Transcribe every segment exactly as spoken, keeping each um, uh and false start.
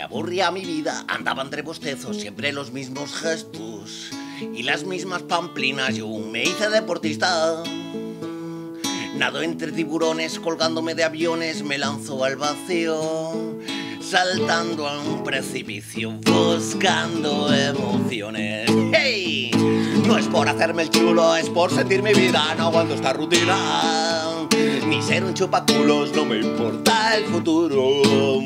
aburría mi vida, andaba entre bostezos, siempre los mismos gestos y las mismas pamplinas. Yo me hice deportista, nado entre tiburones, colgándome de aviones, me lanzo al vacío, saltando a un precipicio, buscando emociones. ¡Hey! No es por hacerme el chulo, es por sentir mi vida, no aguanto esta rutina, ni ser un chupaculos, no me importa el futuro.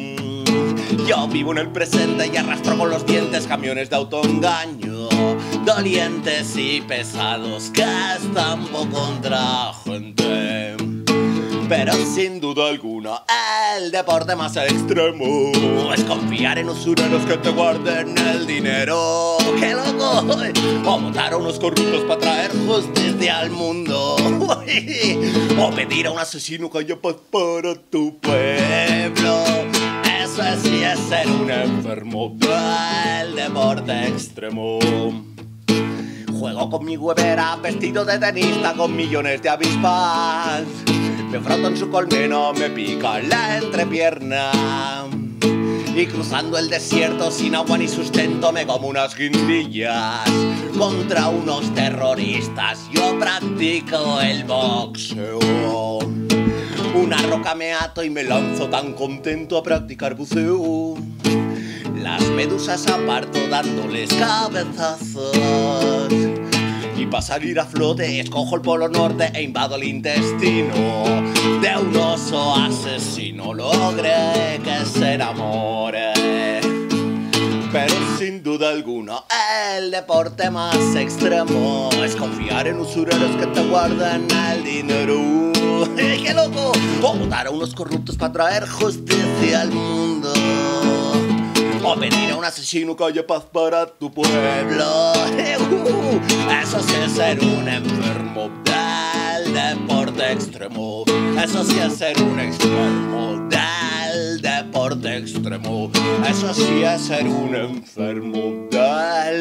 Yo vivo en el presente y arrastro con los dientes camiones de autoengaño, dolientes y pesados que estampo contra gente. Pero sin duda alguna el deporte más extremo es confiar en usureros que te guarden el dinero. ¡Qué loco! O montar a unos corruptos para traer justicia al mundo. O pedir a un asesino que haya paz para tu pueblo. Eso sí es ser un enfermo del deporte extremo. Juego con mi huevera vestido de tenista con millones de avispas. Me froto en su colmeno, me pica la entrepierna. Y cruzando el desierto sin agua ni sustento me como unas guindillas contra unos terroristas. Yo practico el boxeo. Una roca me ato y me lanzo tan contento a practicar buceo. Las medusas aparto dándoles cabezazos. Y para salir a flote escojo el polo norte e invado el intestino de un oso asesino. Logré que se enamore. Pero sin duda alguna el deporte más extremo es confiar en usureros que te guardan el dinero. ¡Qué loco! O votar a unos corruptos para traer justicia al mundo. O pedir a un asesino que haya paz para tu pueblo. Eso sí es ser un enfermo del deporte extremo. Eso sí es ser un enfermo del deporte extremo. Eso sí es ser un enfermo del